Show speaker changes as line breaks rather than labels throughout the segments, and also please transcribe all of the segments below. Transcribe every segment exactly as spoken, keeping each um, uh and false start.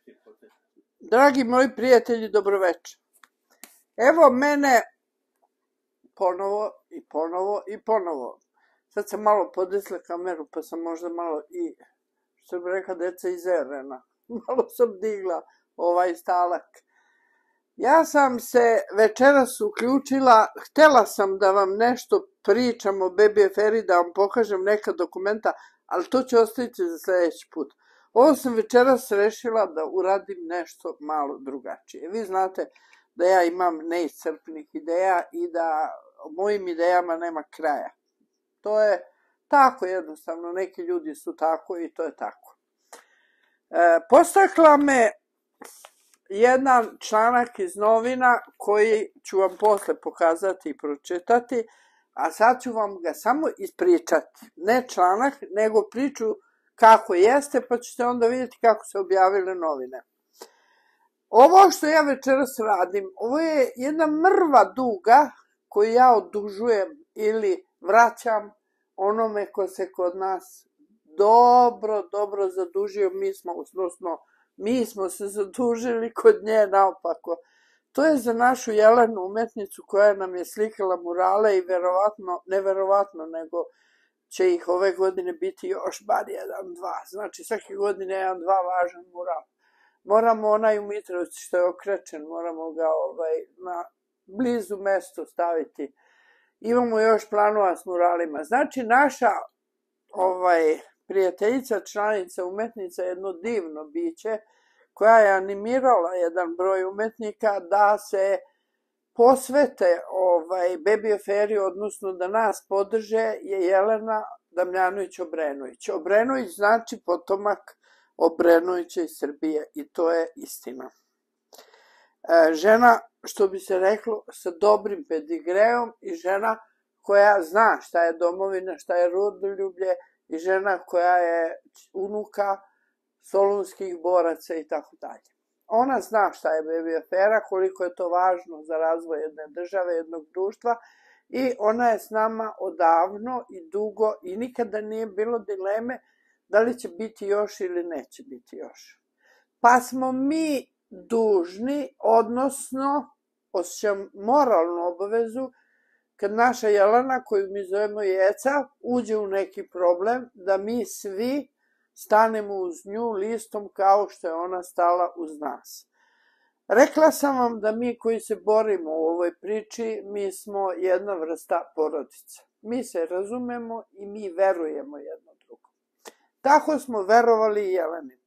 Dragi moji prijatelji, dobroveče. Evo mene ponovo i ponovo i ponovo. Sad sam malo podesla kameru, pa sam možda malo i, što bi rekla deca, izerena. Malo sam digla ovaj stalak. Ja sam se večeras uključila, htela sam da vam nešto pričam o bebi aferi, da vam pokažem neka dokumenta, ali to će ostaviti za sljedeći put. Ovo sam večeras rešila da uradim nešto malo drugačije. Vi znate da ja imam neiscrpnih ideja i da mojim idejama nema kraja. To je tako jednostavno, neki ljudi su tako i to je tako. E, postakla me jedan članak iz novina koji ću vam posle pokazati i pročitati, a sad ću vam ga samo ispričati. Ne članak, nego priču kako jeste, pa ćete onda vidjeti kako se objavile novine. Ovo što ja večeras radim, ovo je jedna mrva duga koju ja odužujem ili vraćam onome ko se kod nas dobro, dobro zadužio. Mi smo, odnosno, mi smo se zadužili kod nje naopako. To je za našu Jelenu umetnicu koja nam je slikala murale i verovatno, ne verovatno, nego će ih ove godine biti još bar jedan, dva. Znači svake godine jedan, dva važan mural. Moramo onaj u Mitrovci što je okrečen, moramo ga ovaj, na blizu mesto staviti. Imamo još planova s muralima. Znači naša ovaj, prijateljica, članica, umetnica, jedno divno biće, koja je animirala jedan broj umetnika da se posvete ovaj, bebi aferi, odnosno da nas podrže, je Jelena Damljanović Obrenović. Obrenović znači potomak Obrenovića iz Srbije i to je istina. E, žena, što bi se reklo, sa dobrim pedigreom i žena koja zna šta je domovina, šta je rodoljublje i žena koja je unuka solunskih boraca i tako dalje. Ona zna šta je bebi afera, koliko je to važno za razvoj jedne države, jednog društva i ona je s nama odavno i dugo i nikada nije bilo dileme da li će biti još ili neće biti još. Pa smo mi dužni, odnosno osjećam moralnu obavezu, kad naša Jelena, koju mi zovemo Jeca, uđe u neki problem, da mi svi stanemo uz nju listom kao što je ona stala uz nas. Rekla sam vam da mi koji se borimo u ovoj priči, mi smo jedna vrsta porodice. Mi se razumemo i mi verujemo jedno drugo. Tako smo verovali i Jeleni.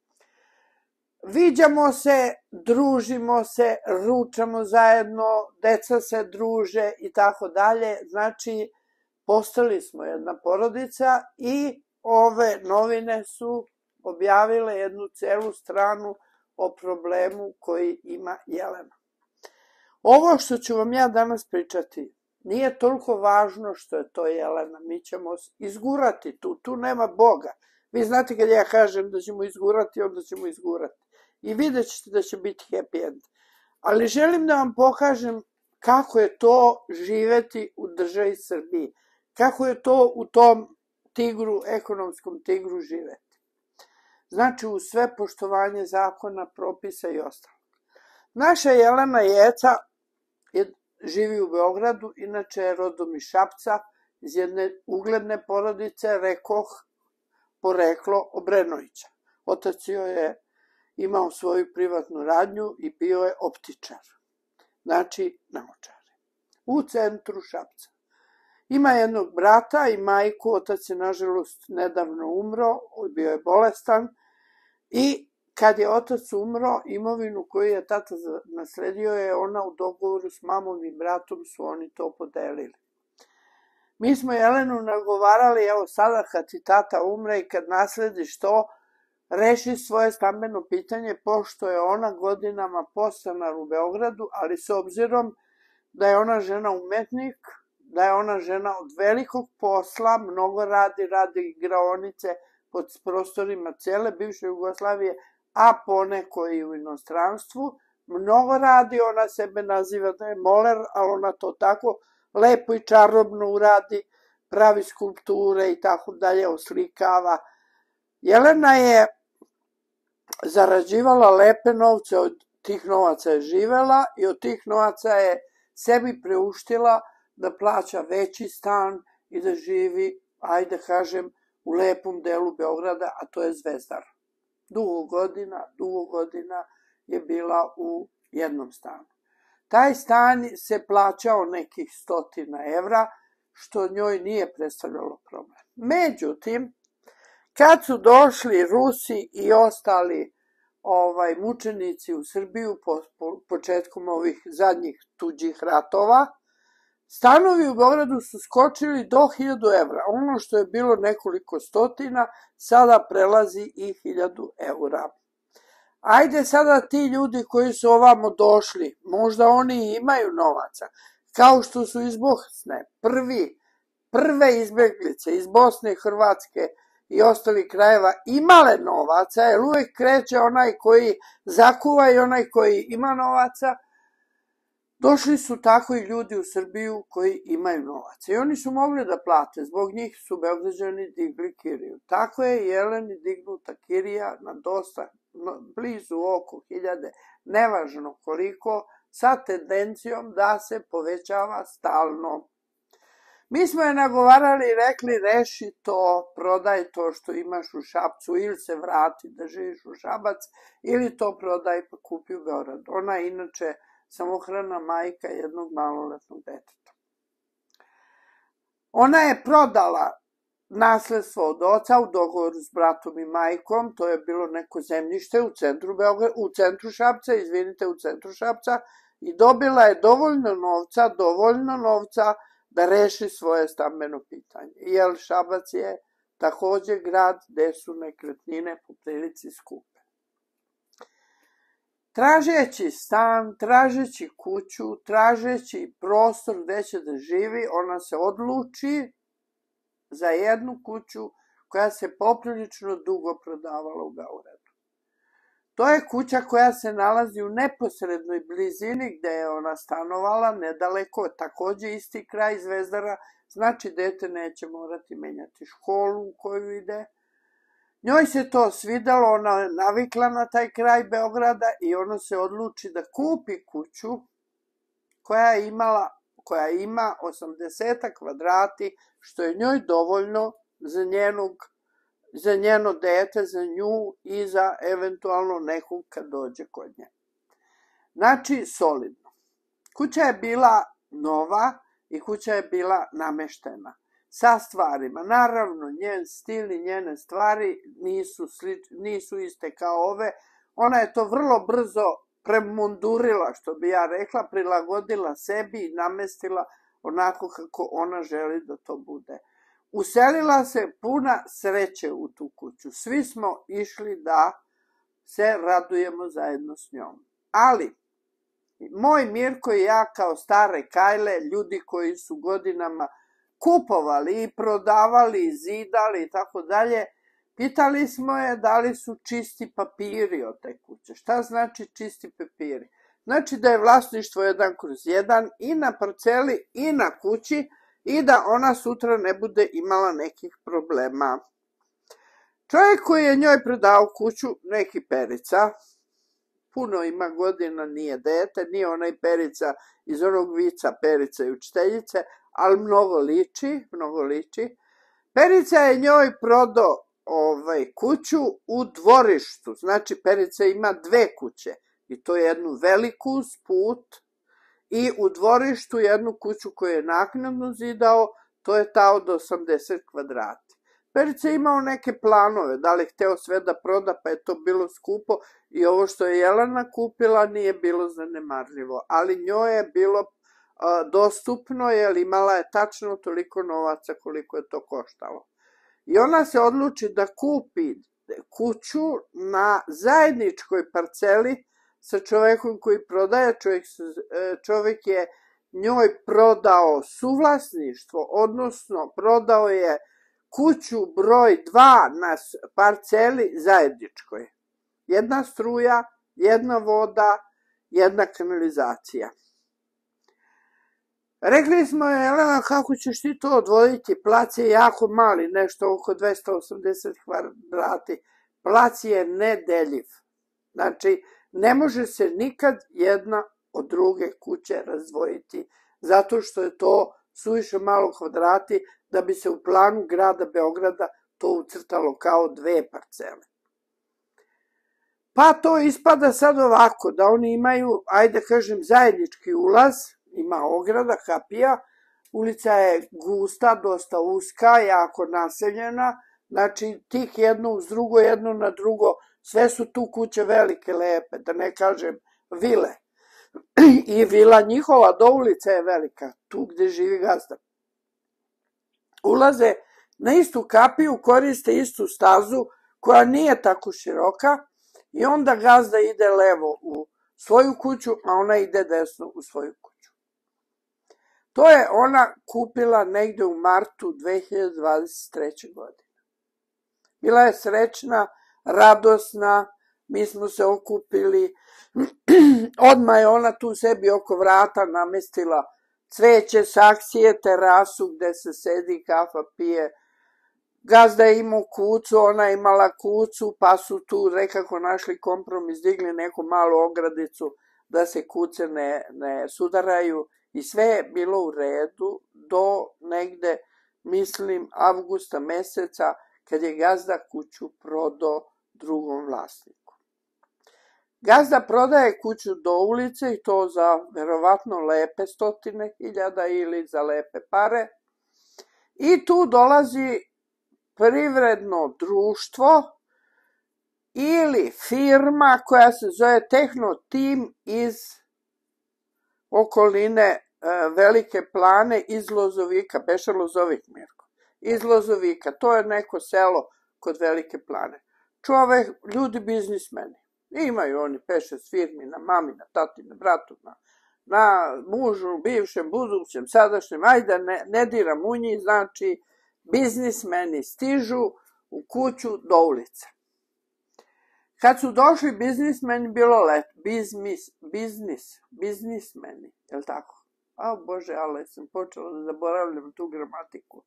Viđamo se, družimo se, ručamo zajedno, deca se druže i tako dalje. Znači, postali smo jedna porodica i ove novine su objavile jednu celu stranu o problemu koji ima Jelena. Ovo što ću vam ja danas pričati nije toliko važno što je to Jelena. Mi ćemo izgurati tu, tu nema Boga. Vi znate kad ja kažem da ćemo izgurati, onda ćemo izgurati. I vidjet ćete da će biti happy end. Ali želim da vam pokažem kako je to živeti u državi Srbiji. Kako je to u tom tigru, ekonomskom tigru živeti. Znači u sve poštovanje zakona, propisa i ostalog. Naša Jelena Jeca je, živi u Beogradu, inače je rodom iz Šapca, iz jedne ugledne porodice, rekoh, poreklo Obrenovića. Otac joj je imao svoju privatnu radnju i bio je optičar. Znači naočar. U centru Šapca. Ima jednog brata i majku, otac je nažalost nedavno umro, bio je bolestan i kad je otac umro, imovinu koju je tata nasledio je ona u dogovoru s mamom i bratom su oni to podelili. Mi smo Jelenu nagovarali, evo sada kad ti tata umre i kad naslediš to, reši svoje stambeno pitanje, pošto je ona godinama podstanar u Beogradu, ali s obzirom da je ona žena umetnik, da je ona žena od velikog posla, mnogo radi, radi igraonice pod prostorima cele bivše Jugoslavije, a poneko i u inostranstvu. Mnogo radi, ona sebe naziva da je moler, ali ona to tako lepo i čarobno uradi, pravi skulpture i tako dalje, oslikava. Jelena je zarađivala lepe novce, od tih novaca je živela i od tih novaca je sebi preuštila da plaća veći stan i da živi, ajde kažem, u lepom delu Beograda, a to je Zvezdar. Dugo godina, dugo godina je bila u jednom stanu. Taj stan se plaćao nekih stotina evra, što njoj nije predstavljalo problem. Međutim, kad su došli Rusi i ostali ovaj, mučenici u Srbiju po, po početkom ovih zadnjih tuđih ratova, stanovi u Beogradu su skočili do hiljadu evra. Ono što je bilo nekoliko stotina, sada prelazi i hiljadu evra. Ajde sada ti ljudi koji su ovamo došli, možda oni imaju novaca, kao što su iz Bosne, prvi, prve izbjeglice iz Bosne i Hrvatske i ostalih krajeva imale novaca, jer uvijek kreće onaj koji zakuva i onaj koji ima novaca. Došli su tako i ljudi u Srbiju koji imaju novaca i oni su mogli da plate, zbog njih su Beograđani digli kiriju. Tako je Jeleni dignuta kirija na dosta, blizu oko hiljade, nevažno koliko, sa tendencijom da se povećava stalno. Mi smo je nagovarali i rekli reši to, prodaj to što imaš u Šapcu ili se vrati da živiš u Šabac ili to prodaj pa kupi u Beograd. Ona je inače samohrana majka jednog maloletnog deteta. Ona je prodala nasledstvo od oca u dogovoru s bratom i majkom, to je bilo neko zemljište u centru, Beograd, u centru Šapca, izvinite, u centru Šapca, i dobila je dovoljno novca, dovoljno novca da reši svoje stambeno pitanje. Jer Šabac je također grad gde su nekretnine po prilici skupe. Tražeći stan, tražeći kuću, tražeći prostor gde će da živi, ona se odluči za jednu kuću koja se poprilično dugo prodavala u Beogradu. To je kuća koja se nalazi u neposrednoj blizini gde je ona stanovala, nedaleko, također isti kraj Zvezdara, znači dete neće morati menjati školu u koju ide. Njoj se to svidelo, ona je navikla na taj kraj Beograda i ona se odluči da kupi kuću koja je imala, koja ima osamdeset kvadrati, što je njoj dovoljno za njenog, za njeno dete, za nju i za eventualno nekog kad dođe kod nje. Znači, solidno. Kuća je bila nova i kuća je bila nameštena sa stvarima. Naravno, njen stil i njene stvari nisu, slič, nisu iste kao ove. Ona je to vrlo brzo premundurila, što bi ja rekla, prilagodila sebi i namestila onako kako ona želi da to bude. Uselila se puna sreće u tu kuću. Svi smo išli da se radujemo zajedno s njom. Ali, moj Mirko i ja kao stare kajle, ljudi koji su godinama kupovali i prodavali, zidali i tako dalje, pitali smo je da li su čisti papiri od te kuće. Šta znači čisti papiri? Znači da je vlasništvo jedan kroz jedan i na parceli i na kući i da ona sutra ne bude imala nekih problema. Čovjek koji je njoj prodao kuću, neki Perica, puno ima godina, nije dete, nije onaj Perica iz onog vica Perica i učiteljice, ali mnogo liči, mnogo liči. Perica je njoj prodao ovaj, kuću u dvorištu, znači Perica ima dve kuće, i to jednu veliku sput i u dvorištu jednu kuću koju je naknadno zidao, to je ta od osamdeset kvadrata. Perica je imao neke planove, da li je hteo sve da proda, pa je to bilo skupo i ovo što je Jelena kupila nije bilo zanemarljivo, ali njoj je bilo a, dostupno jer imala je tačno toliko novaca koliko je to koštalo. I ona se odluči da kupi kuću na zajedničkoj parceli sa čovekom koji prodaje, čovjek, čovjek je njoj prodao suvlasništvo, odnosno prodao je kuću broj dva na parceli zajedničkoj. Jedna struja, jedna voda, jedna kanalizacija. Rekli smo je, Jelena, kako ćeš ti to odvojiti? Plac je jako mali, nešto oko dvesta osamdeset kvadrati. Plac je nedeljiv. Znači, ne može se nikad jedna od druge kuće razdvojiti, zato što je to suviše malo kvadrati da bi se u planu grada Beograda to ucrtalo kao dve parcele. Pa to ispada sad ovako, da oni imaju, ajde kažem, zajednički ulaz, ima ograda, kapija, ulica je gusta, dosta uska, jako naseljena, znači tih jedno uz drugo, jedno na drugo, sve su tu kuće velike, lepe, da ne kažem vile. I vila njihova do ulice je velika, tu gde živi gazda. Ulaze na istu kapiju, koriste istu stazu koja nije tako široka i onda gazda ide levo u svoju kuću, a ona ide desno u svoju kuću. To je ona kupila negde u martu dve hiljade dvadeset treće. godine. Bila je srećna, radosna, mi smo se okupili, odmah je ona tu sebi oko vrata namestila cveće, saksije, terasu gde se sedi, kafa pije. Gazda je imao kucu, ona je imala kucu, pa su tu nekako našli kompromis, digli neku malu ogradicu da se kuce ne, ne sudaraju i sve je bilo u redu do negde, mislim, avgusta meseca, kad je gazda kuću prodao drugom vlasniku. Gazda prodaje kuću do ulice i to za verovatno lepe stotine hiljada ili za lepe pare. I tu dolazi privredno društvo ili firma koja se zove Tehnotim iz okoline Velike Plane, iz Lozovika, beše Lozovik, Mirko, iz Lozovika, to je neko selo kod Velike Plane. Čovek, ljudi biznismeni, imaju oni pet šest firmi na mami, na tati, na bratu, na, na mužu, bivšem, budućem, sadašnjem, ajde ne, ne diram u njih, znači biznismeni stižu u kuću do ulice. Kad su došli biznismeni, bilo let, biznis, biznis, biznismeni, je li tako? A bože, ali sam počela da zaboravljam tu gramatiku.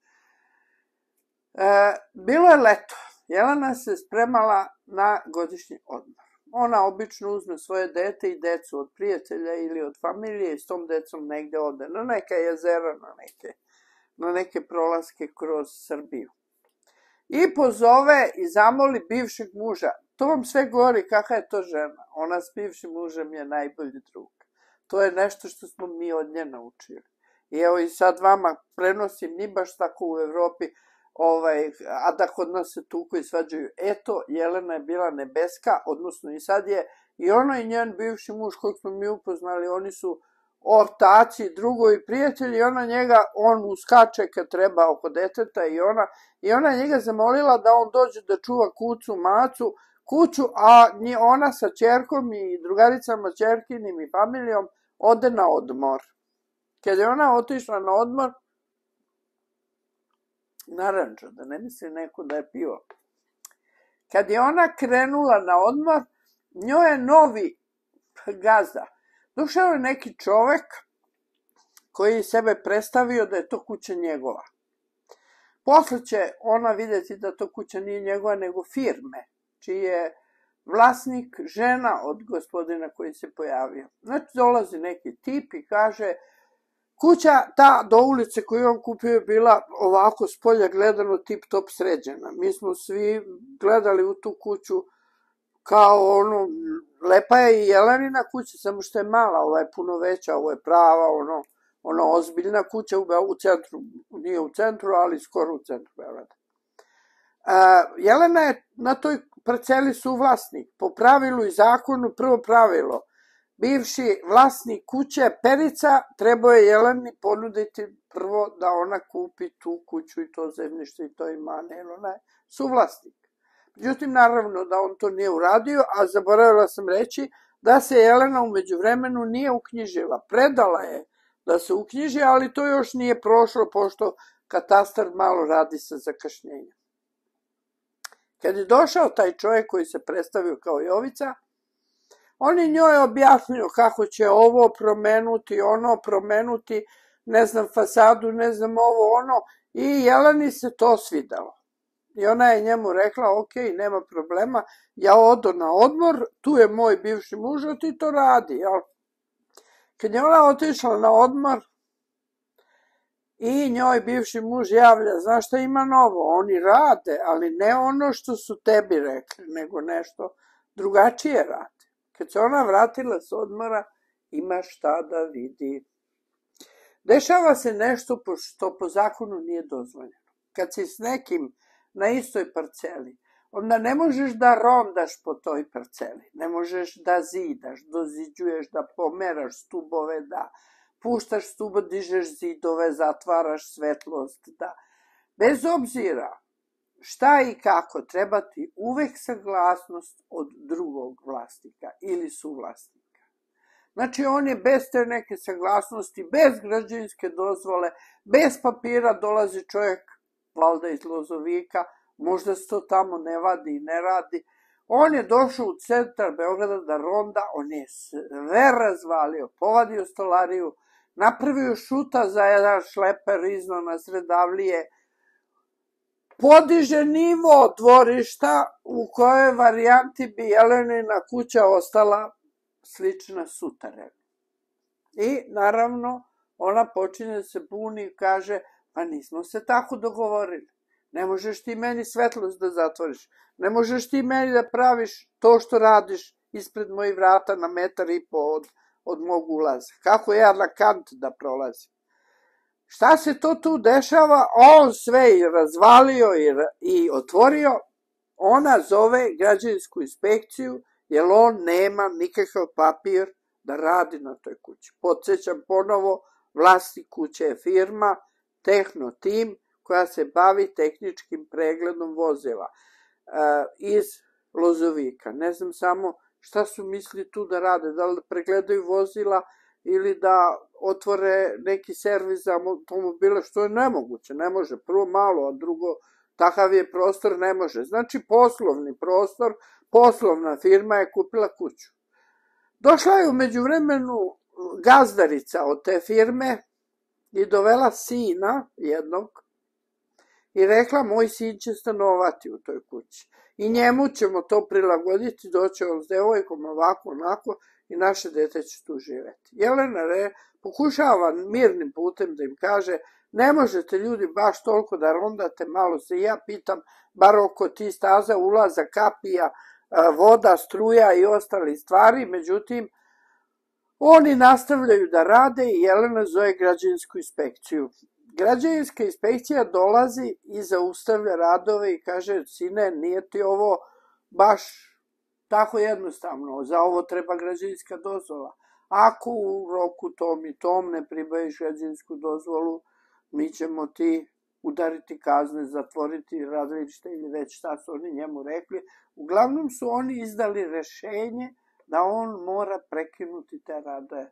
E, bilo je leto, Jelena se spremala na godišnji odmor. Ona obično uzme svoje dete i decu od prijatelja ili od familije i s tom decom negde ode na neka jezera, na neke, na neke prolaske kroz Srbiju. I pozove i zamoli bivšeg muža. To vam sve govori kakva je to žena. Ona s bivšim mužem je najbolji drug. To je nešto što smo mi od nje naučili. I evo i sad vama prenosim, ni baš tako u Evropi, ovaj, a da kod nas se tuku i svađaju. Eto, Jelena je bila nebeska, odnosno i sad je, i ona i njen bivši muž kojeg smo mi upoznali, oni su ortaci, drugovi, prijatelji, i ona njega, on uskače kad treba oko deteta i ona, i ona njega zamolila da on dođe da čuva kucu, macu, kuću, a ona sa ćerkom i drugaricama ćerkinim i familijom ode na odmor. Kad je ona otišla na odmor, naranđa, da ne misli neko da je pivo. Kad je ona krenula na odmor, njoj je novi gazda. Došao je neki čovek koji sebe predstavio da je to kuća njegova. Posle će ona vidjeti da to kuća nije njegova, nego firme, čiji je vlasnik žena od gospodina koji se pojavio. Znači, dolazi neki tip i kaže, kuća ta do ulice koju on kupio je bila ovako s polja gledano tip top sređena. Mi smo svi gledali u tu kuću kao ono, lepa je i Jelenina kuća, samo što je mala, ova je puno veća, ovo je prava, ono, ono ozbiljna kuća u, u centru, nije u centru, ali skoro u centru Beograda. Jelena je na toj parceli suvlasnik. Po pravilu i zakonu, prvo pravilo, bivši vlasnik kuće Perica trebao je Jeleni ponuditi prvo da ona kupi tu kuću i to zemljište i to imanje, jer ona je suvlasnik. Međutim, naravno da on to nije uradio, a zaboravila sam reći da se Jelena u međuvremenu nije uknjižila. Predala je da se uknjiži, ali to još nije prošlo, pošto katastar malo radi sa zakašnjenjem. Kad je došao taj čovjek koji se predstavio kao Jovica, on je njoj objasnio kako će ovo promenuti, ono promenuti, ne znam, fasadu, ne znam, ovo, ono, i Jeleni se to svidelo. I ona je njemu rekla, ok, nema problema, ja odo na odmor, tu je moj bivši muž, a ti to radi, jel? Kad je ona otišla na odmor i njoj bivši muž javlja, znaš šta ima novo? Oni rade, ali ne ono što su tebi rekli, nego nešto drugačije rade. Kad se ona vratila s odmora, ima šta da vidi. Dešava se nešto što po zakonu nije dozvoljeno. Kad si s nekim na istoj parceli, onda ne možeš da rondaš po toj parceli, ne možeš da zidaš, doziđuješ, da pomeraš stubove, da puštaš stubo, dižeš zidove, zatvaraš svetlost, da bez obzira šta i kako, treba ti uvek saglasnost od drugog vlasnika ili suvlasnika. Znači, on je bez te neke saglasnosti, bez građevinske dozvole, bez papira dolazi čovjek, valjda iz Lozovika, možda se to tamo ne vadi i ne radi. On je došao u centar Beograda da ronda, on je sve razvalio, povadio stolariju, napravio šuta za jedan šleper izno na sredavlije, podiže nivo dvorišta u kojoj varijanti bi Jelenina kuća ostala slična suterenu. I naravno ona počinje da se buni i kaže, pa nismo se tako dogovorili. Ne možeš ti meni svetlost da zatvoriš. Ne možeš ti meni da praviš to što radiš ispred mojih vrata na metar i po od, od mog ulaza. Kako ja na kant da prolazim? Šta se to tu dešava? On sve i razvalio i, i otvorio. Ona zove građevinsku inspekciju, jer on nema nikakav papir da radi na toj kući. Podsjećam ponovo, vlasnik kuće je firma Tehno Tim, koja se bavi tehničkim pregledom vozila iz Lozovika. Ne znam samo šta su mislili tu da rade, da li da pregledaju vozila ili da otvore neki servis za automobile, što je nemoguće, ne može. Prvo malo, a drugo, takav je prostor, ne može. Znači, poslovni prostor, poslovna firma je kupila kuću. Došla je u međuvremenu gazdarica od te firme i dovela sina jednog i rekla, moj sin će stanovati u toj kući. I njemu ćemo to prilagoditi, doće on s devojkom ovako, onako, i naše dete će tu živeti. Jelena Re pokušava mirnim putem da im kaže, ne možete ljudi baš toliko da rondate, malo se ja pitam, bar oko ti staza, ulaza, kapija, voda, struja i ostali stvari, međutim, oni nastavljaju da rade i Jelena zove građevinsku inspekciju. Građevinska inspekcija dolazi i zaustavlja radove i kaže, sine, nije ti ovo baš tako jednostavno, za ovo treba građevinska dozvola. Ako u roku tom i tom ne pribaviš građevinsku dozvolu, mi ćemo ti udariti kazne, zatvoriti radilište ili već šta su oni njemu rekli. Uglavnom su oni izdali rešenje da on mora prekinuti te radove.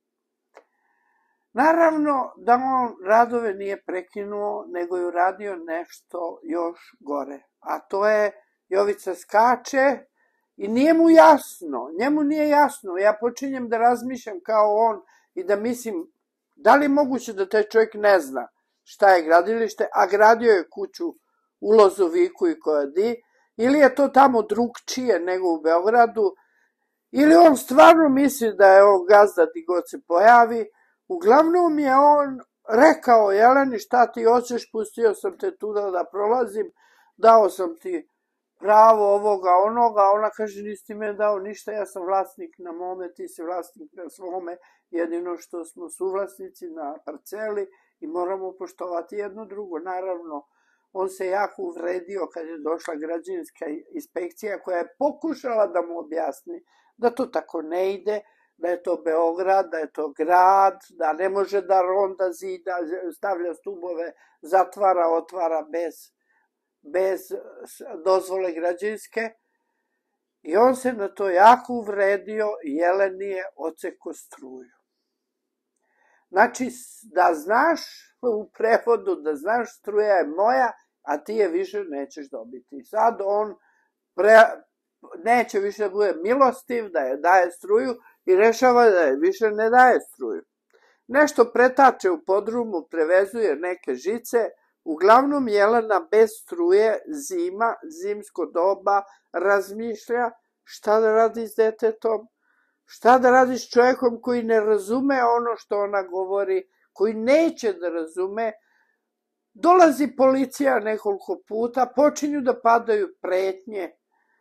Naravno da on radove nije prekinuo, nego je uradio nešto još gore. A to je, Jovica skače i nije mu jasno, njemu nije jasno. Ja počinjem da razmišljam kao on i da mislim, da li je moguće da taj čovjek ne zna šta je gradilište, a gradio je kuću u Lozoviku i Kojadi, ili je to tamo drugčije nego u Beogradu, ili on stvarno misli da je on gazda di god se pojavi. Uglavnom je on rekao, Jeleni, šta ti hoćeš, pustio sam te tuda da prolazim, dao sam ti pravo ovoga, onoga, ona kaže, nisi ti meni dao ništa, ja sam vlasnik na mome, ti si vlasnik na svome, jedino što smo suvlasnici na parceli i moramo poštovati jedno drugo. Naravno, on se jako uvredio kad je došla građevinska inspekcija koja je pokušala da mu objasni da to tako ne ide, da je to Beograd, da je to grad, da ne može da ronda zida, stavlja stubove, zatvara, otvara bez, bez dozvole građevinske. I on se na to jako uvredio i Jeleni je oceko struju. Znači, da znaš, u prevodu, da znaš, struja je moja, a ti je više nećeš dobiti. Sad on pre, neće više da bude milostiv, da je daje struju i rešava da je više ne daje struju. Nešto pretače u podrumu, prevezuje neke žice, Uglavnom Jelena bez struje, zima, zimsko doba, razmišlja šta da radi s detetom, šta da radi s čovjekom koji ne razume ono što ona govori, koji neće da razume. Dolazi policija nekoliko puta, počinju da padaju pretnje.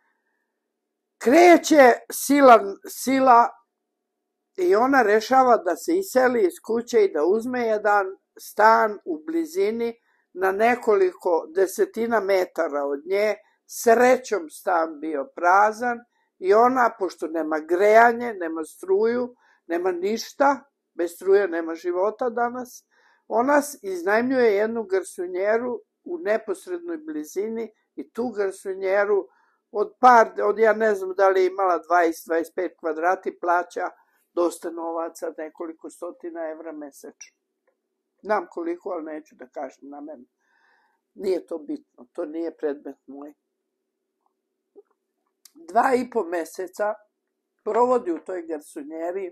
Kreće sila, sila i ona rešava da se iseli iz kuće i da uzme jedan stan u blizini na nekoliko desetina metara od nje. Srećom stan bio prazan i ona, pošto nema grejanje, nema struju, nema ništa, bez struje nema života danas, ona iznajmljuje jednu garsonjeru u neposrednoj blizini i tu garsonjeru od par, od ja ne znam da li je imala dvadeset do dvadeset pet kvadrati, plaća dosta novaca, nekoliko stotina evra mesečno. Znam koliko, ali neću da kažem na mene. Nije to bitno, to nije predmet moj. Dva i po meseca provodi u toj garsonjeri.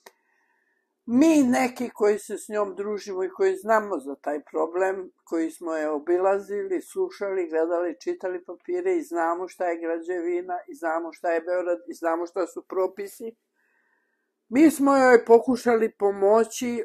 Mi neki koji se s njom družimo i koji znamo za taj problem, koji smo je obilazili, slušali, gledali, čitali papire i znamo šta je građevina i znamo šta je Beograd i znamo šta su propisi, mi smo joj pokušali pomoći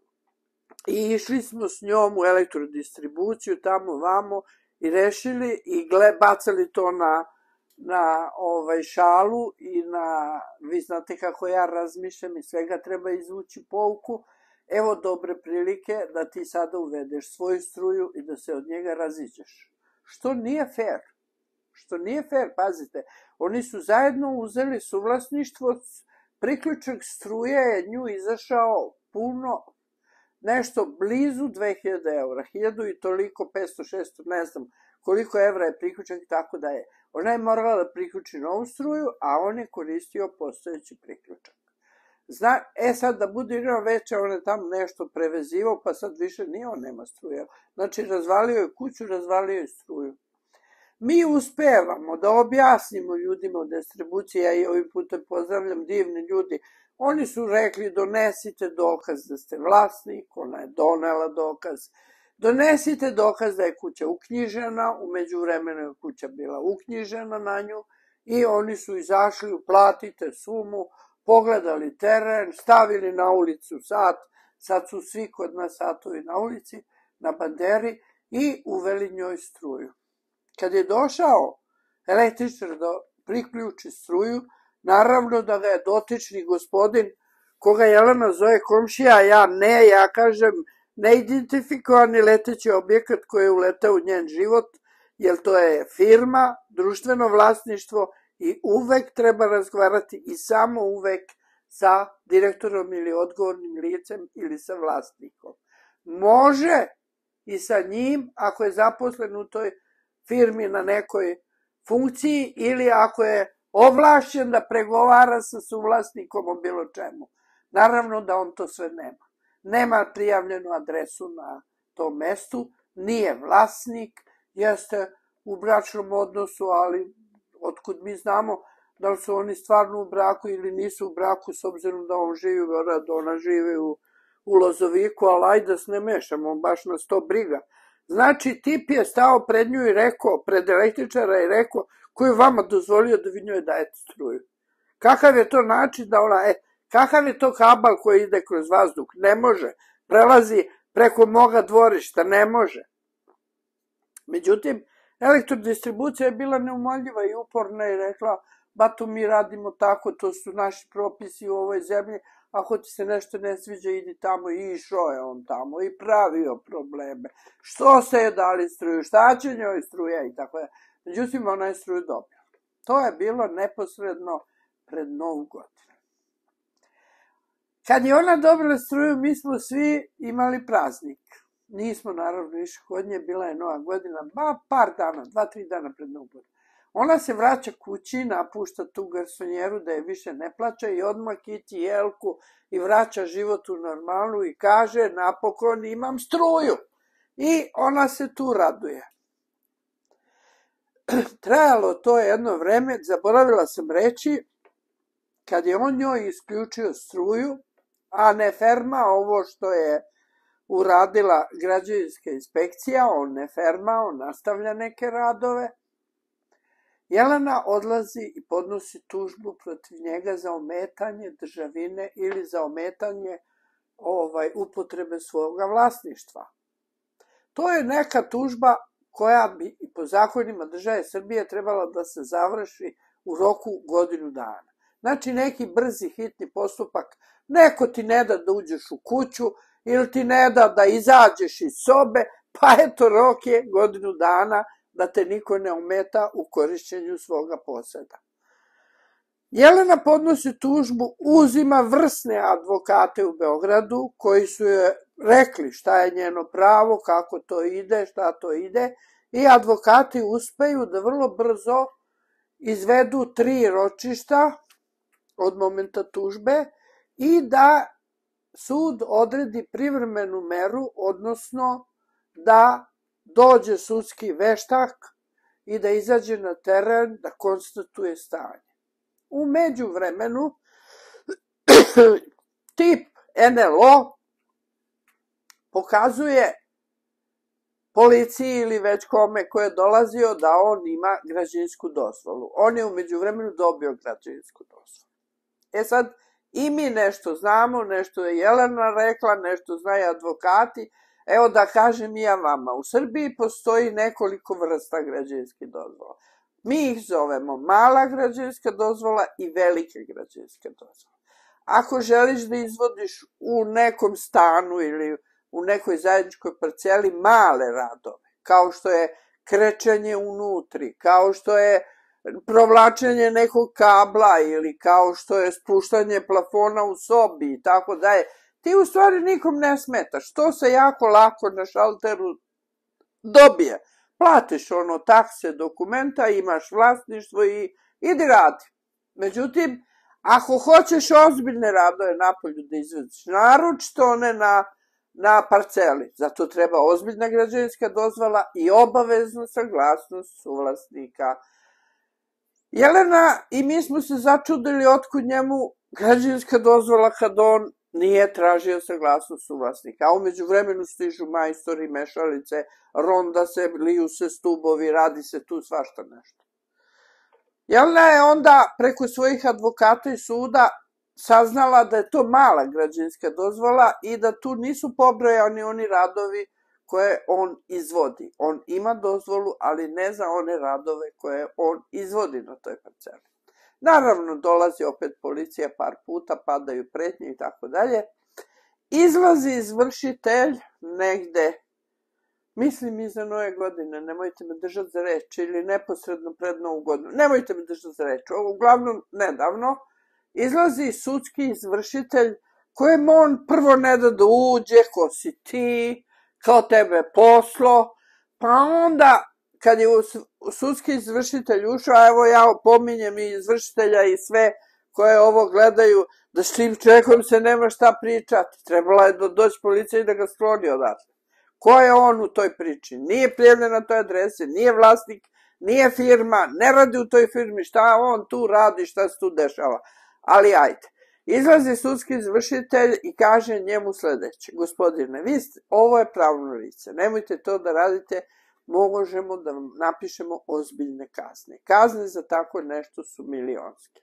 i išli smo s njom u elektrodistribuciju tamo vamo i rešili i bacali to na na ovaj šalu i na, vi znate kako ja razmišljam i svega treba izvući pouku, evo dobre prilike da ti sada uvedeš svoju struju i da se od njega raziđeš. Što nije fair. Što nije fair, pazite, oni su zajedno uzeli suvlasništvo, priključak struje je nju izašao puno, nešto blizu dve hiljade eura, hiljadu i toliko, petsto, šesto, ne znam koliko evra je priključak i tako da je. Ona je morala da priključi novu struju, a on je koristio postojeći priključak. Zna, e sad da bude jedna veća, on je tamo nešto prevezivao, pa sad više nije on nema struje. Znači, razvalio je kuću, razvalio je struju. Mi uspevamo da objasnimo ljudima u distribuciji, ja i ovim putem pozdravljam divni ljudi, oni su rekli donesite dokaz da ste vlasnik, ona je donela dokaz, donesite dokaz da je kuća uknjižena, u međuvremenu je kuća bila uknjižena na nju i oni su izašli, uplatite sumu, pogledali teren, stavili na ulicu sat, sad su svi kod nas satovi na ulici, na banderi i uveli njoj struju. Kad je došao električar da priključi struju, naravno da ga je dotični gospodin, koga Jelena zove komšija, ja ne, ja kažem, neidentifikovani leteći objekat koji je uletao u njen život, jer to je firma, društveno vlasništvo i uvek treba razgovarati i samo uvek sa direktorom ili odgovornim licem ili sa vlasnikom. Može i sa njim ako je zaposlen u toj firmi na nekoj funkciji ili ako je ovlašćen da pregovara sa suvlasnikom o bilo čemu. Naravno da on to sve nema. Nema prijavljenu adresu na tom mestu, nije vlasnik, jeste u bračnom odnosu, ali otkud mi znamo da li su oni stvarno u braku ili nisu u braku, s obzirom da on živi u Beogradu, ona živi u, u Lozoviku, ali ajde da se ne mešamo, on baš nas to briga. Znači, tip je stao pred nju i rekao, pred električara i rekao, ko je vama dozvolio da vi njoj dajete struju. Kakav je to način da ona, e, kakav je to kabal koji ide kroz vazduh? Ne može. Prelazi preko moga dvorišta, ne može. Međutim, elektrodistribucija je bila neumoljiva i uporna i rekla, ba to mi radimo tako, to su naši propisi u ovoj zemlji, ako ti se nešto ne sviđa, idi tamo. I išao je on tamo i pravio probleme. Što se je dali struju, šta će njoj struja i tako je. Međutim, ona je struju dobila. To je bilo neposredno pred Novu godinu. Kad je ona dobila struju, mi smo svi imali praznik. Nismo naravno išli kod nje, bila je Nova godina, ba par dana, dva, tri dana pred Novu godinu. Ona se vraća kući, napušta tu garsonjeru da je više ne plaća i odmah kiti Jelku i vraća život u normalu i kaže, napokon imam struju. I ona se tu raduje. Trajalo to jedno vreme, zaboravila sam reći, kad je on njoj isključio struju, a ne ferma ovo što je uradila građevinska inspekcija, on ne ferma, on nastavlja neke radove. Jelena odlazi i podnosi tužbu protiv njega za ometanje državine ili za ometanje ovaj, upotrebe svoga vlasništva. To je neka tužba koja bi i po zakonima države Srbije trebala da se završi u roku godinu dana. Znači neki brzi, hitni postupak, neko ti ne da da uđeš u kuću ili ti ne da da izađeš iz sobe, pa eto rok je godinu dana da te niko ne ometa u korišćenju svoga poseda. Jelena podnosi tužbu, uzima vrsne advokate u Beogradu koji su joj rekli šta je njeno pravo, kako to ide, šta to ide i advokati uspeju da vrlo brzo izvedu tri ročišta od momenta tužbe i da sud odredi privremenu meru, odnosno da dođe sudski veštak i da izađe na teren da konstatuje stanje. U međuvremenu tip en el o pokazuje policiji ili već kome ko je dolazio da on ima građevinsku dozvolu. On je u međuvremenu dobio građevinsku dozvolu. E sad, i mi nešto znamo, nešto je Jelena rekla, nešto znaju advokati. Evo da kažem i ja vama, u Srbiji postoji nekoliko vrsta građevinskih dozvola. Mi ih zovemo mala građevinska dozvola i velike građevinske dozvole. Ako želiš da izvodiš u nekom stanu ili u nekoj zajedničkoj parceli male radove, kao što je krečenje unutri, kao što je provlačenje nekog kabla ili kao što je spuštanje plafona u sobi i tako dalje, ti u stvari nikom ne smetaš. To se jako lako na šalteru dobije. Platiš ono takse, dokumenta, imaš vlasništvo i idi radi. Međutim, ako hoćeš ozbiljne radove napolju da izvediš, naročito one na, na parceli, zato treba ozbiljna građevinska dozvola i obavezna saglasnost suvlasnika. Jelena i mi smo se začudili otkud njemu građevinska dozvola kad on nije tražio saglasnost suvlasnika, a umeđu vremenu stižu majstori, mešalice, ronda se, liju se stubovi, radi se tu svašta nešto. Jelena je onda preko svojih advokata i suda saznala da je to mala građevinska dozvola i da tu nisu pobrojani oni radovi koje on izvodi. On ima dozvolu, ali ne za one radove koje on izvodi na toj parceli. Naravno, dolazi opet policija par puta, padaju pretnje i tako dalje. Izlazi izvršitelj negde, mislim iza nove godine, nemojte me držati za reč, ili neposredno pred novu godinu, nemojte me držati za reč, uglavnom nedavno, izlazi sudski izvršitelj kojem on prvo ne da da uđe, ko si ti, kao tebe poslo, pa onda kad je sudski izvršitelj ušao, a evo ja opominjem i izvršitelja i sve koje ovo gledaju, da s tim čovjekom se nema šta pričati. Trebala je da doći policija i da ga skloni odatle. Ko je on u toj priči? Nije prijavljen na toj adresi, nije vlasnik, nije firma, ne radi u toj firmi, šta on tu radi, šta se tu dešava. Ali ajde. Izlazi sudski izvršitelj i kaže njemu sledeće: gospodine, vi ste, ovo je pravno lice, nemojte to da radite, možemo da vam napišemo ozbiljne kazne. Kazne za tako nešto su milionske.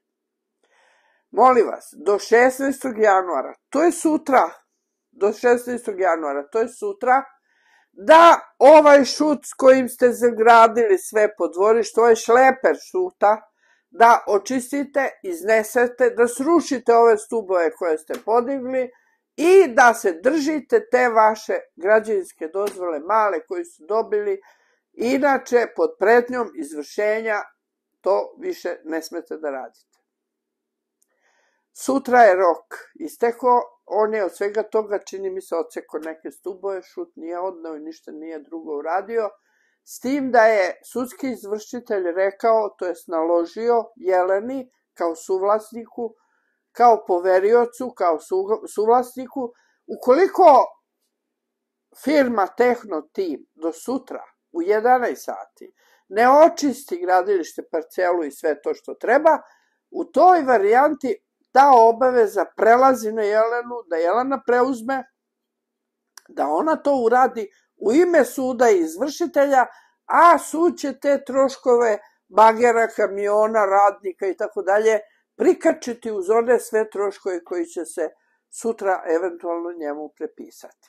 Molim vas, do šesnaestog januara, to je sutra, do šesnaestog januara, to je sutra, da ovaj šut s kojim ste zagradili sve po dvorištu, ovaj šleper šuta, da očistite, iznesete, da srušite ove stubove koje ste podigli i da se držite te vaše građevinske dozvole male koje su dobili. Inače, pod pretnjom izvršenja to više ne smete da radite. Sutra je rok istekao, on je od svega toga, čini mi se, odsekao neke stubove, šut nije odneo i ništa nije drugo uradio, s tim da je sudski izvršitelj rekao, to jest naložio Jeleni kao suvlasniku, kao poveriocu, kao suvlasniku, ukoliko firma Tehno Tim do sutra u jedanaest sati ne očisti gradilište, parcelu i sve to što treba, u toj varijanti ta obaveza prelazi na Jelenu, da Jelena preuzme da ona to uradi u ime suda i izvršitelja, a sud će te troškove bagera, kamiona, radnika i tako dalje prikačiti uz one sve troškove koji će se sutra eventualno njemu prepisati.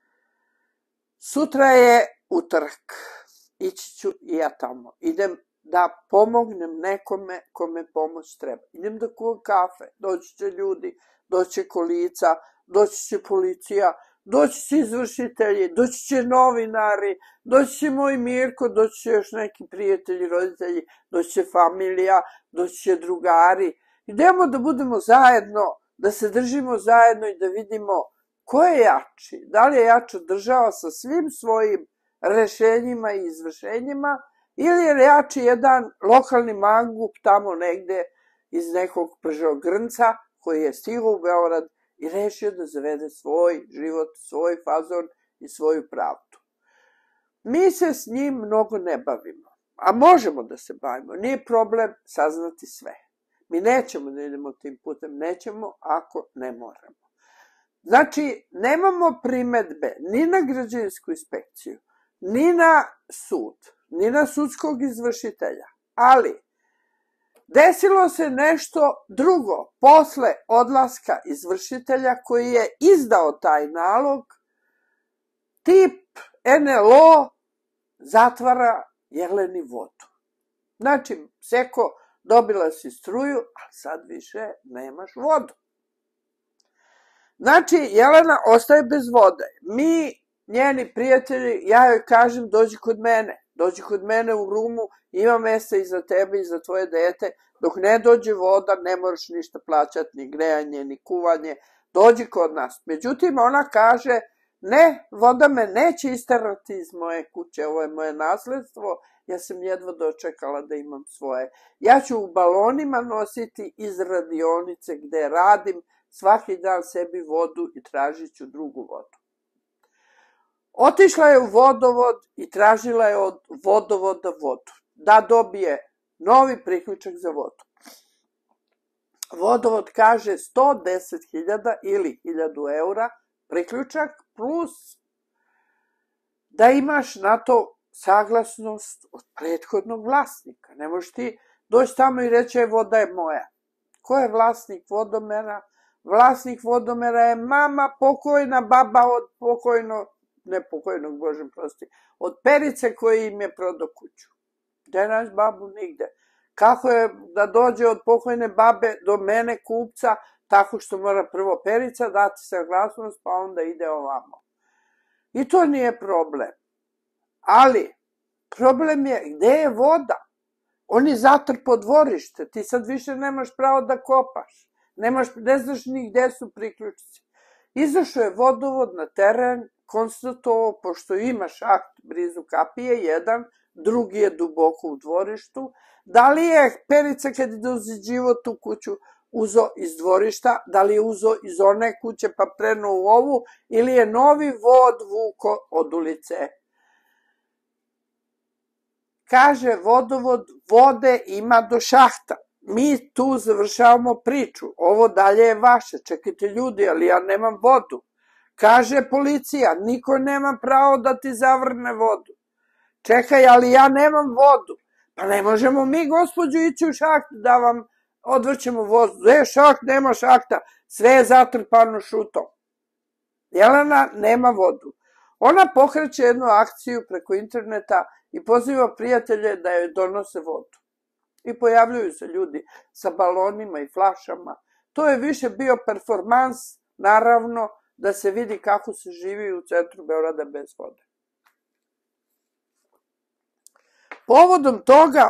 Sutra je utorak. Ići ću i ja tamo. Idem da pomognem nekome kome pomoć treba. Idem da kuvam kafe. Doći će ljudi, doći će kolica, doći će policija, doći će izvršitelji, doći će novinari, doći će moj Mirko, doći će još neki prijatelji, roditelji, doći će familija, doći će drugari. Idemo da budemo zajedno, da se držimo zajedno i da vidimo ko je jači. Da li je jača država sa svim svojim rešenjima i izvršenjima ili je jači jedan lokalni mangup tamo negde iz nekog pržog grnca koji je stigao u Beograd i rešio da zavede svoj život, svoj fazon i svoju pravdu. Mi se s njim mnogo ne bavimo, a možemo da se bavimo. Nije problem saznati sve. Mi nećemo da idemo tim putem, nećemo ako ne moramo. Znači, nemamo primetbe ni na građevinsku inspekciju, ni na sud, ni na sudskog izvršitelja, ali desilo se nešto drugo posle odlaska izvršitelja koji je izdao taj nalog. Tip en el o zatvara Jeleni vodu. Znači, Seko, dobila si struju, a sad više nemaš vodu. Znači, Jelena ostaje bez vode. Mi, njeni prijatelji, ja joj kažem, dođi kod mene. Dođi kod mene u rumu, ima mesta i za tebe i za tvoje dete. Dok ne dođe voda, ne moraš ništa plaćati, ni grejanje, ni kuvanje. Dođi kod nas. Međutim, ona kaže, ne, voda me neće isterati iz moje kuće, ovo je moje nasledstvo, ja sam jedva dočekala da imam svoje. Ja ću u balonima nositi iz radionice gde radim, svaki dan sebi vodu i tražit ću drugu vodu. Otišla je u vodovod i tražila je od vodovoda vodu, da dobije novi priključak za vodu. Vodovod kaže sto deset hiljada ili hiljadu eura priključak plus da imaš na to saglasnost od prethodnog vlasnika. Ne možeš ti doći tamo i reći voda je moja. Ko je vlasnik vodomera? Vlasnik vodomera je mama pokojna, baba od pokojnog, ne pokojnog, Bože prosti, od Perice koji im je prodao kuću. Gde naći babu? Nigde. Kako je da dođe od pokojne babe do mene kupca, tako što mora prvo Perica dati saglasnost, pa onda ide ovamo. I to nije problem. Ali, problem je gde je voda? On je zatrpao dvorište, ti sad više nemaš pravo da kopaš. Nemaš, ne znaš ni gde su priključici. Izašao je vodovod na teren, konstatovao, pošto ima šaht blizu kapije, jedan, drugi je duboko u dvorištu. Da li je Perica kad je doziđivo tu kuću uzo iz dvorišta, da li je uzo iz one kuće pa prenuo u ovu, ili je novi vod vuko od ulice. Kaže vodovod, vode ima do šahta. Mi tu završavamo priču, ovo dalje je vaše, čekajte ljudi, ali ja nemam vodu. Kaže policija, niko nema pravo da ti zavrne vodu. Čekaj, ali ja nemam vodu. Pa ne možemo mi, gospođo, ići u šaht da vam odvrćemo vodu. E, šaht, nema šahta, sve je zatrpano šutom. Jelena nema vodu. Ona pokreće jednu akciju preko interneta i poziva prijatelje da joj donose vodu. I pojavljuju se ljudi sa balonima i flašama. To je više bio performans, naravno, da se vidi kako se živi u centru Beograda bez vode. Povodom toga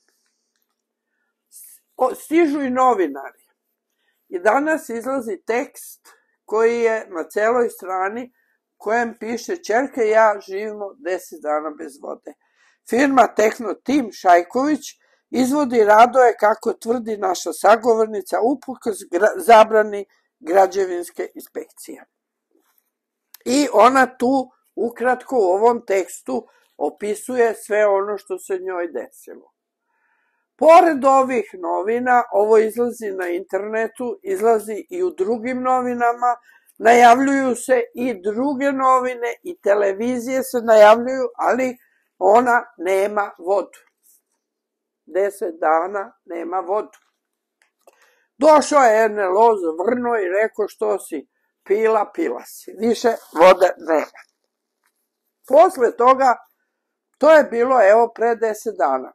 stižu i novinari. I danas izlazi tekst koji je na celoj strani kojem piše ćerka i ja živimo deset dana bez vode. Firma Tehno Tim Šajković izvodi radove, kako tvrdi naša sagovornica, uprkos zabrani građevinske inspekcije. I ona tu ukratko u ovom tekstu opisuje sve ono što se njoj desilo. Pored ovih novina, ovo izlazi na internetu, izlazi i u drugim novinama, Najavljuju se i druge novine i televizije se najavljuju, ali ona nema vodu. Deset dana nema vodu. Došao je en el o, zavrnuo i rekao što si pila, pila si. Više vode nema. Posle toga, to je bilo evo pre deset dana.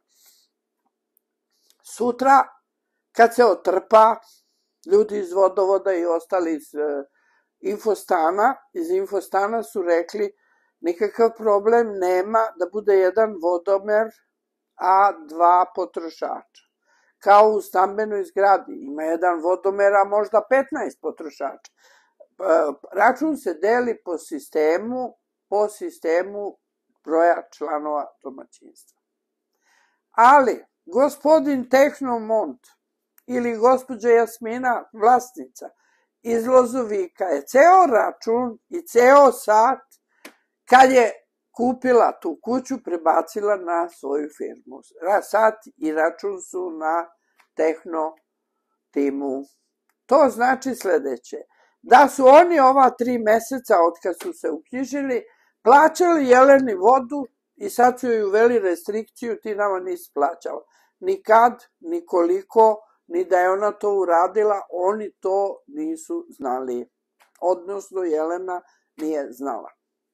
Sutra, kad se otrpa, ljudi iz vodovoda i ostali iz infostana, iz infostana su rekli nikakav problem nema da bude jedan vodomer, a dva potrošača. Kao u stambenoj zgradi, ima jedan vodomer, a možda petnaest potrošača. Račun se deli po sistemu, po sistemu broja članova domaćinstva. Ali, gospodin Tehnomont ili gospođa Jasmina, vlasnica, iz Lozovika je ceo račun i ceo sat, kad je kupila tu kuću, prebacila na svoju firmu. Sat i račun su na Tehno timu. To znači sledeće, da su oni ova tri meseca od kad su se uknjižili, plaćali Jeleni vodu i sad su joj uveli restrikciju, ti nama nisi plaćala. Ni kad, ni koliko, ni da je ona to uradila, oni to nisu znali. Odnosno, Jelena nije znala.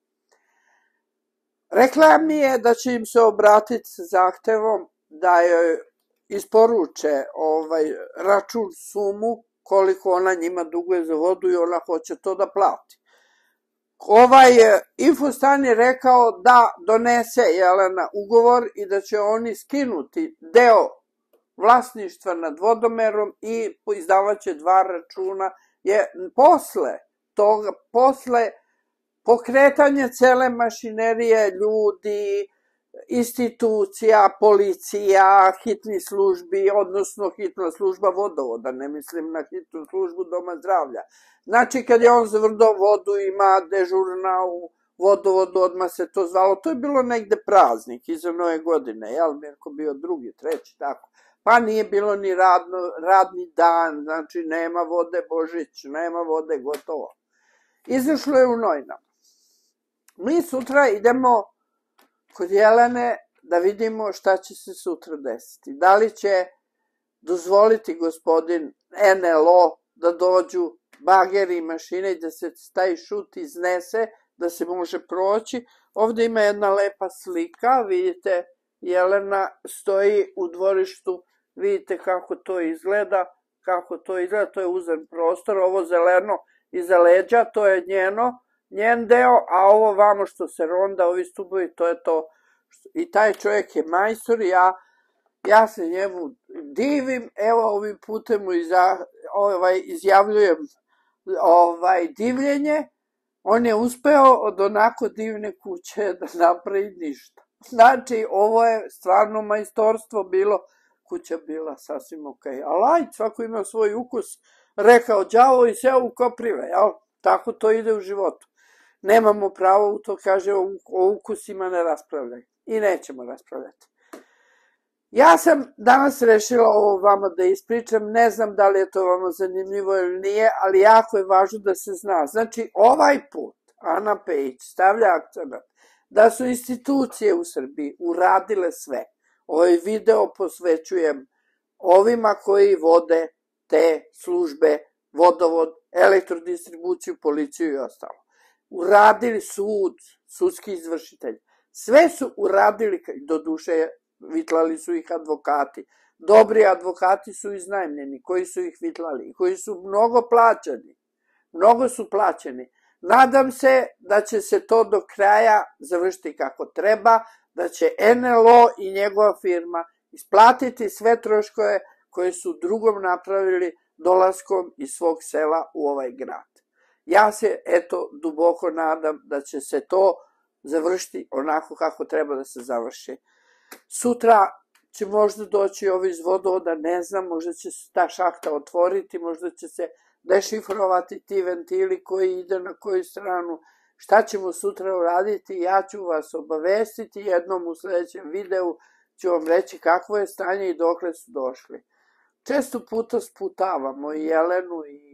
Rekla mi je da će im se obratiti sa zahtevom da joj isporuče račun, sumu, koliko ona njima duguje za vodu i ona hoće to da plati. Ovaj infostan je rekao da donese Jelena ugovor i da će oni skinuti deo vlasništva nad vodomerom i izdavaće dva računa. Posle toga, posle pokretanja cele mašinerije ljudi, institucija, policija, hitni službi, odnosno hitna služba vodovoda, ne mislim na hitnu službu doma zdravlja. Znači, kad je on zavrnuo vodu, ima dežurna u vodovodu, odmah se to zvalo, to je bilo negde praznik iza nove godine, jel, Mirko bio drugi, treći, tako. Pa nije bilo ni radni dan, znači nema vode Božić, nema vode, gotovo. Izašlo je u novinama. Mi sutra idemo kod Jelene da vidimo šta će se sutra desiti. Da li će dozvoliti gospodin en el o da dođu bageri i mašine i da se taj šut iznese, da se može proći. Ovde ima jedna lepa slika, vidite, Jelena stoji u dvorištu, vidite kako to izgleda, kako to izgleda, to je uzem prostor, ovo zeleno iza leđa, to je njeno, njen deo, a ovo vamo što se ronda, ovi stubovi, to je to. I taj čovjek je majstor i ja, ja se njemu divim, evo ovim putem mu izjavljujem divljenje, on je uspeo od onako divne kuće da napravi ništa. Znači, ovo je stvarno majstorstvo bilo, kuća bila sasvim okej. Ali ajde, svako ima svoj ukus, rekao đavo i seo u koprive, jel? Tako to ide u životu. Nemamo pravo u to, kaže, o ukusima ne raspravljaj. I nećemo raspravljati. Ja sam danas rešila ovo vama da ispričam, ne znam da li je to vama zanimljivo ili nije, ali jako je važno da se zna. Znači, ovaj put Ana Pejić stavlja akcent da su institucije u Srbiji uradile sve. Ovaj video posvećujem ovima koji vode te službe, vodovod, elektrodistribuciju, policiju i ostalo. Uradili sud, sudski izvršitelj. Sve su uradili, do duše vitlali su ih advokati. Dobri advokati su iznajmljeni, koji su ih vitlali, koji su mnogo plaćeni. Mnogo su plaćeni. Nadam se da će se to do kraja završiti kako treba, da će en el o i njegova firma isplatiti sve troškove koje su drugom napravili dolaskom iz svog sela u ovaj grad. Ja se, eto, duboko nadam da će se to završiti onako kako treba da se završi. Sutra će možda doći ovi iz vodovoda, ne znam, možda će se ta šahta otvoriti, možda će se dešifrovati ti ventili koji ide na koju stranu. Šta ćemo sutra uraditi, ja ću vas obavestiti, jednom u sledećem videu ću vam reći kakvo je stanje i dokle su došli. Često puta sputavamo i Jelenu i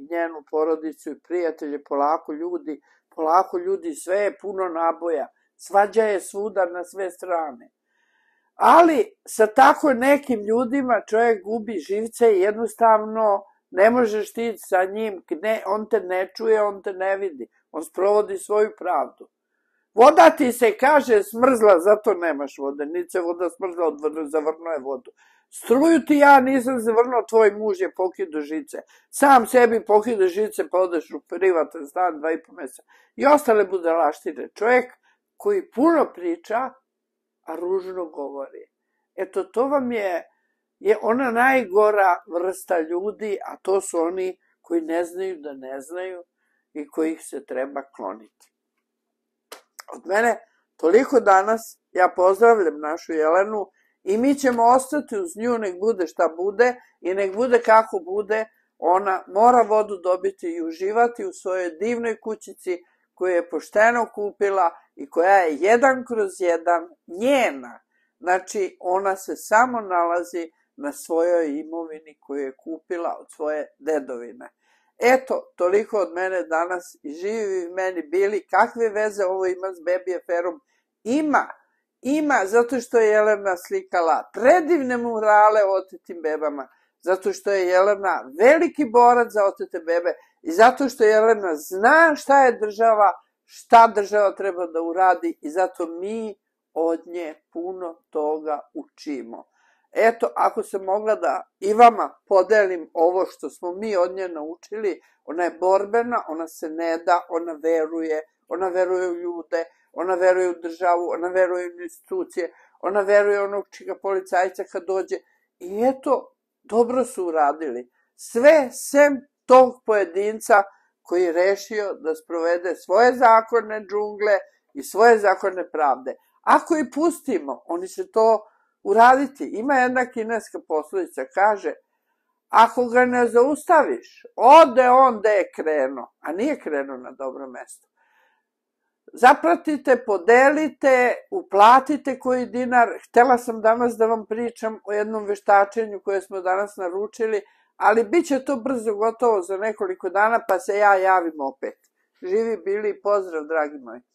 i njenu porodicu i prijatelje, polako ljudi, polako ljudi, sve je puno naboja, svađa je svuda na sve strane. Ali sa tako nekim ljudima čovjek gubi živce i jednostavno ne možeš ti sa njim, ne, on te ne čuje, on te ne vidi, on sprovodi svoju pravdu. Voda ti se kaže smrzla, zato nemaš vode, niti se voda smrzla, zavrnuo je vodu. Struju ti ja nisam zavrnuo, tvoj muž je pokido žice. Sam sebi pokido žice, pa odeš u privatan stan dva i po mjeseca. I ostale budalaštine. Čovjek koji puno priča, a ružno govori. Eto, to vam je, je ona najgora vrsta ljudi, a to su oni koji ne znaju da ne znaju i kojih se treba kloniti. Od mene toliko danas, ja pozdravljam našu Jelenu i mi ćemo ostati uz nju, nek bude šta bude i nek bude kako bude, ona mora vodu dobiti i uživati u svojoj divnoj kućici koju je pošteno kupila i koja je jedan kroz jedan njena. Znači, ona se samo nalazi na svojoj imovini koju je kupila od svoje dedovine. Eto, toliko od mene danas i živi meni bili. Kakve veze ovo ima s baby aferom? Ima, ima, zato što je Jelena slikala predivne murale o otetim bebama, zato što je Jelena veliki borac za otete bebe i zato što Jelena zna šta je država, šta država treba da uradi i zato mi od nje puno toga učimo. Eto, ako sam mogla da i vama podelim ovo što smo mi od nje naučili, ona je borbena, ona se ne da, ona veruje, ona veruje u ljude, ona veruje u državu, ona veruje u institucije, ona veruje onog čega policajca kad dođe. I eto, dobro su uradili. Sve sem tog pojedinca koji je rešio da sprovede svoje zakone džungle i svoje zakone pravde. Ako i pustimo, oni će to uraditi. Ima jedna kineska poslovica, kaže, ako ga ne zaustaviš, ode on da je krenuo, a nije krenuo na dobro mesto. Zapratite, podelite, uplatite koji dinar. Htela sam danas da vam pričam o jednom veštačenju koje smo danas naručili, ali bit će to brzo gotovo za nekoliko dana, pa se ja javim opet. Živi bili, pozdrav dragi moji.